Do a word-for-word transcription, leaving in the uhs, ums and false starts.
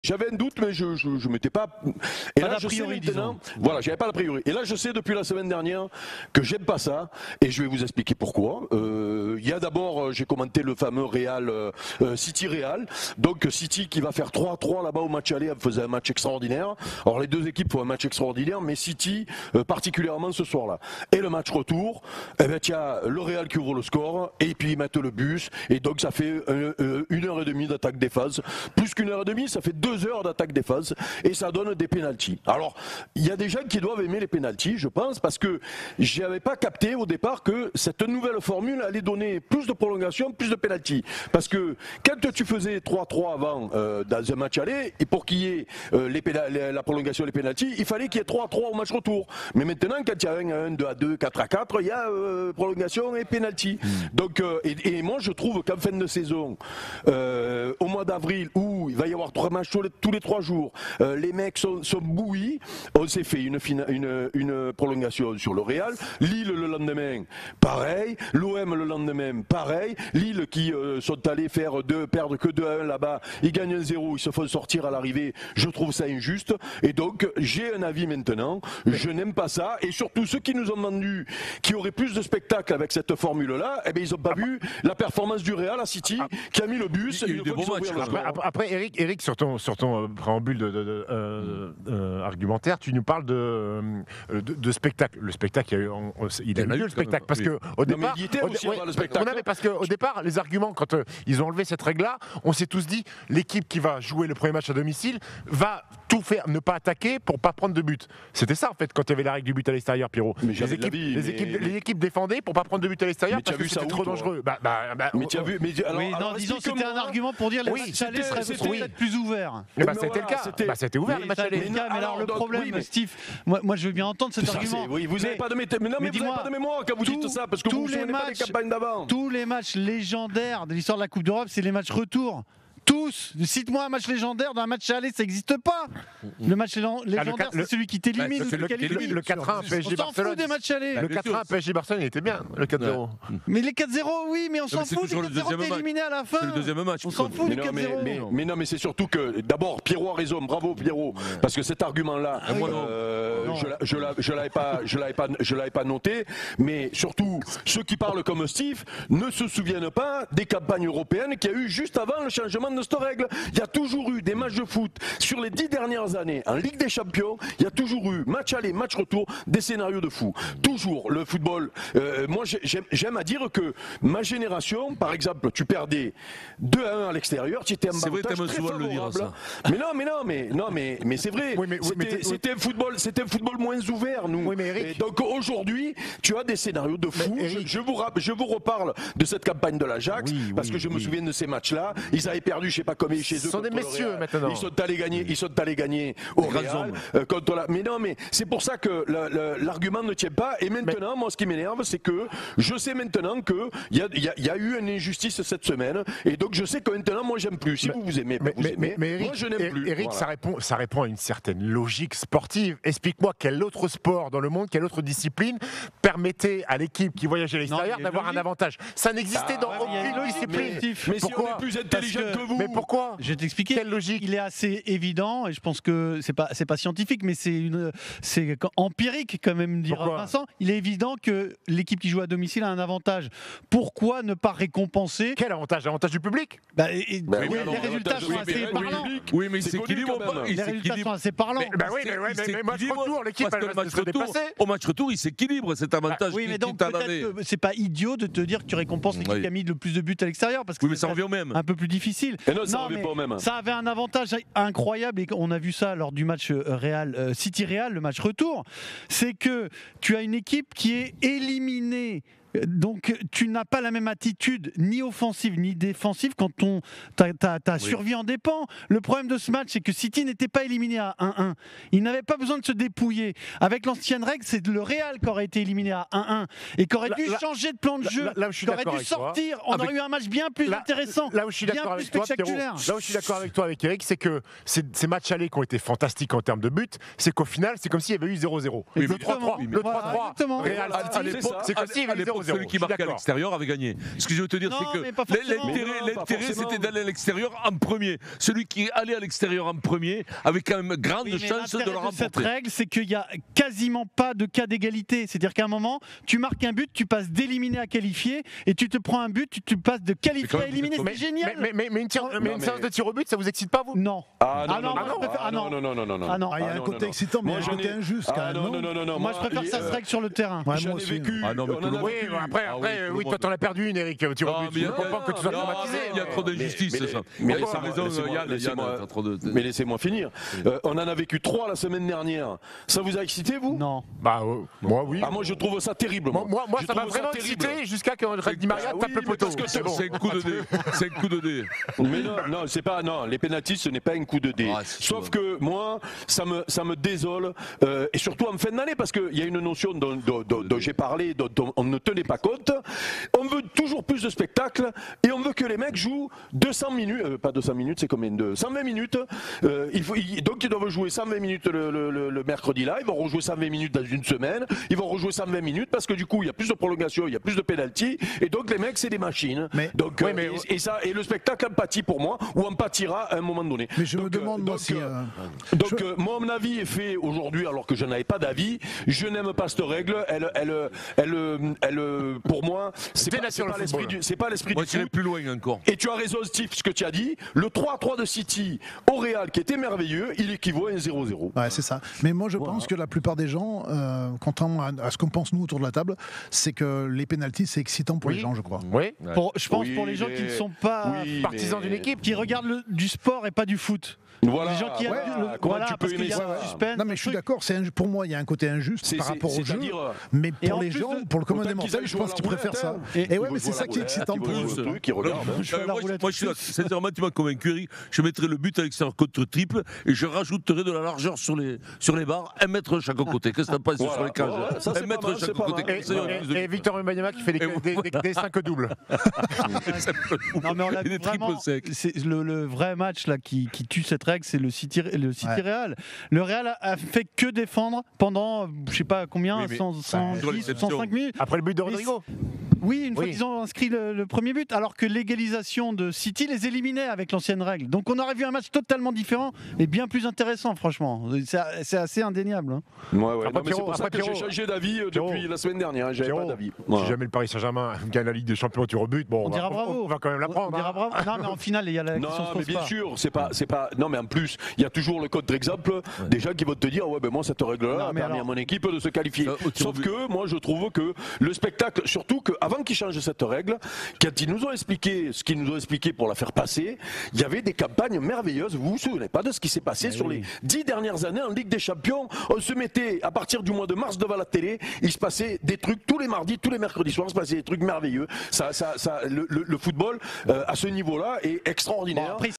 J'avais un doute, mais je je, je m'étais pas. Et pas là, je sais priori, maintenant. disons. Voilà, j'avais pas l'a priori. Et là, je sais depuis la semaine dernière que j'aime pas ça, et je vais vous expliquer pourquoi. Euh, Il y a d'abord, euh, j'ai commenté le fameux Real euh, City Real. Donc City qui va faire trois à trois là-bas au match aller, faisait un match extraordinaire. Alors les deux équipes font un match extraordinaire, mais City euh, particulièrement ce soir-là. Et le match retour, eh ben tu as le Real qui ouvre le score, et puis ils mettent le bus, et donc ça fait euh, euh, une heure et demie d'attaque défense, plus qu'une heure et demie, ça fait deux heures d'attaque défense, et ça donne des pénaltys. Alors, il y a des gens qui doivent aimer les pénaltys, je pense, parce que j'avais pas capté au départ que cette nouvelle formule allait donner plus de prolongation, plus de pénaltys. Parce que quand tu faisais trois trois avant euh, dans un match aller, et pour qu'il y ait euh, les péna- les- la prolongation, les pénaltys, il fallait qu'il y ait trois trois au match retour. Mais maintenant, quand il y a un à un, deux à deux, quatre à quatre, il y a euh, prolongation et pénalty. Mmh. Donc, euh, et, et moi, je trouve qu'en fin de saison, euh, au mois d'avril, où il va y avoir trois matchs tous les, tous les trois jours, euh, les mecs sont, sont bouillis. On s'est fait une, fina, une, une prolongation sur le Real. Lille le lendemain, pareil. L'O M le lendemain, pareil. Lille qui euh, sont allés faire deux, perdre que deux à un là-bas, ils gagnent un zéro, ils se font sortir à l'arrivée. Je trouve ça injuste. Et donc, j'ai un avis maintenant. Je n'aime pas ça. Et surtout, ceux qui nous ont vendu qu'il y aurait plus de spectacles avec cette formule-là, eh bien, ils n'ont pas vu la performance du Real à City, qui a mis le bus. Il y a eu des bons matchs. Après, après, Eric, Eric, sur ton, sur ton préambule de, de, de, euh, euh, argumentaire, tu nous parles de, euh, de, de spectacle. Le spectacle, il, y a eu, on, il a eu lieu le spectacle. Parce que au départ, il était aussi ouais, le spectacle. On avait, parce qu'au départ, les arguments, quand euh, ils ont enlevé cette règle-là, on s'est tous dit l'équipe qui va jouer le premier match à domicile va tout faire, ne pas attaquer pour pas prendre de but. C'était ça en fait quand il y avait la règle du but à l'extérieur, Pierrot. Mais les, équipes, vie, les, mais... équipes, les équipes défendaient pour pas prendre de but à l'extérieur parce que c'était trop toi dangereux. Bah, bah, bah, mais tu as vu mais alors, oui, alors, non, disons que c'était un argument pour dire que oui, les matchs allés seraient peut-être plus ouverts. Eh bah, c'était le cas. C'était bah, ouvert mais le match aller. aller. Mais, mais alors le donc, problème, oui, mais... Steve, moi, moi je veux bien entendre cet ça, argument. Oui, vous n'avez pas de méta... mais non, mais, mais vous n'avez pas de mémoire quand vous tout, dites ça parce que vous ne vous souvenez pas des campagnes d'avant. Tous les matchs légendaires de l'histoire de la Coupe d'Europe, c'est les matchs retour. Tous. Cite-moi un match légendaire d'un match aller, ça n'existe pas. Le match légendaire, ah, c'est celui qui t'élimine. Bah, le, le quatre un à P S G Barcelone. On s'en fout des matchs aller. Le quatre un à P S G Barcelone, il était bien, le quatre zéro. Ouais. Mais les quatre zéro, oui, mais on s'en fout. Les quatre zéro, t'es éliminé à la fin. C'est le deuxième match. On s'en fout du quatre zéro. Mais, mais, mais non, mais c'est surtout que, d'abord, Pierrot a raison, bravo Pierrot, parce que cet argument-là, ah, euh, je ne l'avais pas, je l'avais pas, je l'avais pas noté, mais surtout, ceux qui parlent comme Steve ne se souviennent pas des campagnes européennes qu'il y a eu juste avant le changement de cette règle. Il y a toujours eu des matchs de foot sur les dix dernières années en Ligue des Champions. Il y a toujours eu match aller, match retour, des scénarios de fou. Toujours le football. Euh, moi, j'aime à dire que ma génération, par exemple, tu perdais deux à un à l'extérieur, tu étais un avantage très favorable. Le dire, ça. Mais non, mais non, mais non, mais mais c'est vrai. Oui, c'était oui, un football, c'était un football moins ouvert, nous. Oui, mais Eric... Et donc aujourd'hui, tu as des scénarios de fou. Je, je vous je vous reparle de cette campagne de l'Ajax oui, parce oui, que je me oui. souviens de ces matchs-là. Ils avaient perdu, je sais pas combien chez eux. Ce sont des messieurs maintenant. Ils sont allés gagner, ils sont allés gagner au Real euh, contre la. Mais non, mais c'est pour ça que l'argument ne tient pas. Et maintenant, mais... moi, ce qui m'énerve, c'est que je sais maintenant que il y a, y, a, y a eu une injustice cette semaine, et donc je sais que maintenant, moi, j'aime plus. Si mais, vous vous aimez, mais, vous mais, aimez. Mais Eric, moi, je n'aime plus. Eric, voilà. ça répond, ça répond à une certaine logique sportive. Explique-moi quel autre sport dans le monde, quelle autre discipline permettait à l'équipe qui voyageait à l'extérieur d'avoir un avantage. Ça n'existait ah, dans ouais, aucune discipline. Mais, mais pourquoi si on est plus intelligent que, que vous. Mais pourquoi? Je vais t'expliquer. Quelle logique? Il est assez évident, et je pense que c'est pas c'est pas scientifique, mais c'est une c'est empirique quand même, dira Vincent. Il est évident que l'équipe qui joue à domicile a un avantage. Pourquoi ne pas récompenser? Quel avantage? L'avantage du public? Bah, et, bah, oui, oui, les résultats sont assez parlants. Oui, mais il s'équilibre. Les résultats sont assez parlants. Bah oui, mais, ouais, mais, mais match retour, l'équipe elle va se dépasser. Au match retour, il s'équilibre cet avantage. Oui, mais donc peut-être que c'est pas idiot de te dire que tu récompenses l'équipe qui a mis le plus de buts à l'extérieur, parce que oui, mais ça revient au même. Un peu plus difficile. Et non, ça non, revient pas au même. Ça avait un avantage incroyable, et on a vu ça lors du match Real euh, City Real, le match retour. C'est que tu as une équipe qui est éliminée. Donc tu n'as pas la même attitude ni offensive ni défensive quand ton, ta, ta, ta oui. survie en dépend. Le problème de ce match, c'est que City n'était pas éliminé à un un. Il n'avait pas besoin de se dépouiller. Avec l'ancienne règle, c'est le Real qui aurait été éliminé à un un et qui aurait dû là, changer de plan de jeu, qui aurait dû sortir. On avec... aurait eu un match bien plus là, intéressant, là où je suis d'accord avec toi, Pierrot, là où je suis d'accord avec toi, avec Eric, c'est que ces, ces matchs allés qui ont été fantastiques en termes de buts, c'est qu'au final, c'est comme s'il y avait eu zéro zéro. Oui, le trois trois, oui, le trois trois, Real City, c'est comme s'il y avait eu zéro zéro zéro. celui qui marquait à l'extérieur avait gagné. Ce que je veux te dire, Non, c'est mais pas que forcément. l'intérêt, Mais non, pas l'intérêt, forcément. c'était d'aller à l'extérieur en premier. Celui qui allait à l'extérieur en premier avait quand même grande Oui, mais chance de le l'intérêt de cette remporter. règle, c'est qu'il n'y a quasiment pas de cas d'égalité. C'est-à-dire qu'à un moment, tu marques un but, tu passes d'éliminer à qualifier, et tu te prends un but, tu, tu passes de qualifier quand à même, éliminer. Mais, C'est génial. mais, mais, mais une, tir- mais Non, une mais- séance de tir au but, ça vous excite pas, vous? Non. Ah non, Ah non, non, moi, non, je préfère- ah ah non. non, non, non, non, non. Ah non. Ah, il y a Ah un non, côté non, non. excitant, mais il y a Moi, un j'en côté ai- injuste quand Ah même. non, non non, non, non, non. Moi, je préfère que ça se règle sur le terrain. Ouais, J'en moi ai aussi. vécu. Ah non, mais on tout en le a monde- Oui, vécu. mais après, Ah après oui, tout oui, le toi t'en as perdu une, Eric, au tir au Non, but. mais il y Je a- comprends que tu sois non, traumatisé. Il y a trop d'injustice, mais- ça. mais- Mais ça mais- raison, laissez-moi- Yann, Yann, laissez-moi- t'as trop de- Mais laissez-moi finir. Euh, on en a vécu trois la semaine dernière. Ça vous a excité, vous? Non. Bah, euh, moi, oui. Ah, moi, je trouve ça terrible. Moi, moi, moi, Je ça m'a trouve vraiment terrible. excité jusqu'à que Red Di Maria Ah oui, tape le mais poteau. parce que C'est bon. C'est un coup de dé. C'est un coup de dé. Mais non, non, c'est pas non. Les pénaltys, ce n'est pas un coup de dé. Ah, c'est Sauf sûr. que moi, ça me ça me désole euh, et surtout en fin d'année parce qu'il y a une notion dont, dont- dont- dont j'ai parlé, dont, dont on ne tenait pas compte. On veut toujours plus de spectacles et on veut que les mecs jouent deux cents minutes, euh, pas deux cents minutes, c'est combien de cent vingt minutes. Euh, il faut, il- donc ils doivent jouer cent vingt minutes le, le- le- le mercredi là. Ils vont rejouer cent vingt minutes dans une semaine. Ils vont rejouer cent vingt minutes parce que du coup il y a plus de prolongation, il y a plus de pénalty et donc les mecs c'est des machines. Mais- donc Oui, euh, mais- et, et ça et le spectacle en pâtit pour moi ou en pâtira à un moment donné. Mais je me Donc, euh, demande, moi, donc, si. euh, euh, donc je- euh, mon avis est fait aujourd'hui alors que je n'avais pas d'avis. Je n'aime pas cette règle. Elle, elle, elle, elle, pour moi, c'est pas, c'est Dénature le pas l'esprit football. du, c'est pas l'esprit Moi, du j'irai foot. plus loin encore. Et tu as raison, Steve, ce que tu as dit. Le trois à trois de City au Real, qui était merveilleux, il équivaut à un zéro zéro. Ouais, c'est ça. Mais moi, je pense que la plupart des gens, euh, contrairement à, à ce qu'on pense nous autour de la table, c'est que les pénaltys, c'est excitant pour Oui. les gens, je crois. Oui. Pour- je pense Oui, pour les gens mais- qui ne sont pas. Oui, Partisans mais- d'une équipe. Qui regardent le- du sport et pas du foot. Voilà. Les gens qui voilà. aiment le- Comment voilà, tu peux parce qu'il aimer y a ça un suspense, Non, mais je suis truc. d'accord, c'est inju- pour moi, il y a un côté injuste C'est- par c'est- rapport au jeu. c'est-à-dire, Mais Et pour en les plus gens, de- pour le commun autant des qu'ils mortels, aillent je jouer à pense la qu'ils préfèrent ça. roulette, Et- Et Ils ouais, veulent mais c'est jouer à ça la qui est roulette, excitant ils pour veulent eux. jouer au truc, ils regardent, hein. Je suis à la moi, je- roulette moi, je suis là. russe. Sincèrement, tu m'as convaincu, Eric. Je mettrai le but à l'extérieur contre triple et je rajouterai de la largeur sur les, sur les barres, un mètre de chaque côté. Qu'est-ce que t'en penses Voilà. sur les cages? Ouais, ouais, ça, c'est Un mètre pas de mal, chaque c'est pas côté. mal. Et, Comme ça, il y aura et- plus de et buts. Victor Wembanyama qui fait des, Et des, des, des cinq doubles. Non, mais on l'a Il vu est triple vraiment. sec. C'est le, le vrai match là qui, qui tue cette règle, c'est le City, le City Ouais. Real. Le Real a, a fait que défendre pendant, je sais pas combien, Oui, mais- cent, cent Sur dix, l'exception. cent cinq minutes. Après le but de Rodrigo. Oui, une fois Oui. qu'ils ont inscrit le, le premier but, alors que l'égalisation de City les éliminait avec l'ancienne règle. Donc on aurait vu un match totalement différent et bien plus intéressant, franchement. C'est c'est assez indéniable. hein. Ouais, ouais. Après, Non, mais c'est Pierrot, pour ça après, que j'ai Pierrot. changé d'avis euh, Pierrot. depuis la semaine dernière. hein, J'avais Pierrot, pas d'avis. Si Voilà. jamais le Paris Saint-Germain gagne la Ligue des Champions au tir au but, bon, On va- dira bravo. on va quand même la On prendre. dira hein. bravo. Non, mais en finale, il y a la question Non, se mais pose bien pas. sûr, c'est pas, c'est pas. Non, mais en plus, il y a toujours le contre-exemple des gens qui vont te dire, ouais, ben moi cette règle-là Non, a mais permis alors- à mon équipe de se qualifier. Ça, au tir au Sauf but. que moi, je trouve que le spectacle, surtout qu'avant qu'ils changent cette règle, quand ils nous ont expliqué ce qu'ils nous ont expliqué pour la faire passer, il y avait des campagnes merveilleuses. Vous vous souvenez pas de ce qui s'est passé Mais sur oui. les dix dernières années en Ligue des Champions? On se mettait à partir du mois de mars devant la télé, il se passait des trucs tous les mardis, tous les mercredis soirs, il se passait des trucs merveilleux. Ça, ça, ça, le, le- le football euh, à ce niveau-là est Bon, extraordinaire. après,